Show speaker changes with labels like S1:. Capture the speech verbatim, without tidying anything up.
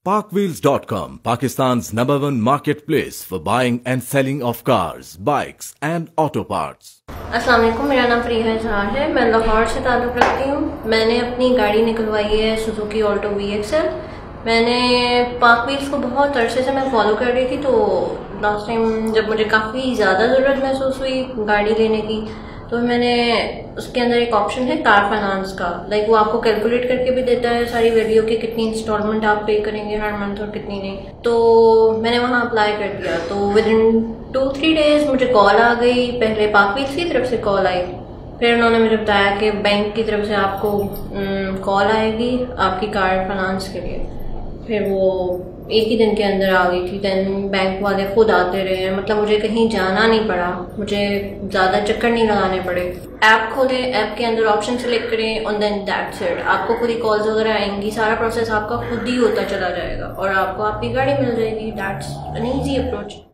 S1: Park Wheels dot com, Pakistan's number one marketplace for buying and selling of cars, bikes and auto parts.
S2: अस्सलाम वालेकुम, मेरा नाम फरीहा इजहार है। मैं लाहौर से ताल्लुक़ रखती हूँ। मैंने अपनी गाड़ी निकलवाई है Suzuki Alto V X L. मैंने पार्क व्हील्स को बहुत अरसे से मैं फॉलो कर रही थी, तो लास्ट टाइम जब मुझे काफ़ी ज़्यादा ज़रूरत महसूस हुई गाड़ी लेने की, तो मैंने उसके अंदर एक ऑप्शन है कार फाइनेंस का। लाइक वो आपको कैलकुलेट करके भी देता है सारी वैल्यू की कितनी इंस्टॉलमेंट आप पे करेंगे हर मंथ और कितनी नहीं। तो मैंने वहाँ अप्लाई कर दिया, तो within two three days मुझे कॉल आ गई। पहले पार्क व्हील्स की तरफ से कॉल आई, फिर उन्होंने मुझे बताया कि बैंक की तरफ से आपको कॉल आएगी आपकी कार फाइनेंस के लिए। फिर वो एक ही दिन के अंदर आ गई थी। देन बैंक वाले खुद आते रहे हैं, मतलब मुझे कहीं जाना नहीं पड़ा, मुझे ज़्यादा चक्कर नहीं लगाने पड़े। ऐप खोले, ऐप के अंदर ऑप्शन सेलेक्ट करें और देन दैट्स इट। आपको खुद ही कॉल्स वगैरह आएंगी, सारा प्रोसेस आपका खुद ही होता चला जाएगा और आपको आपकी गाड़ी मिल जाएगी। That's an easy approach.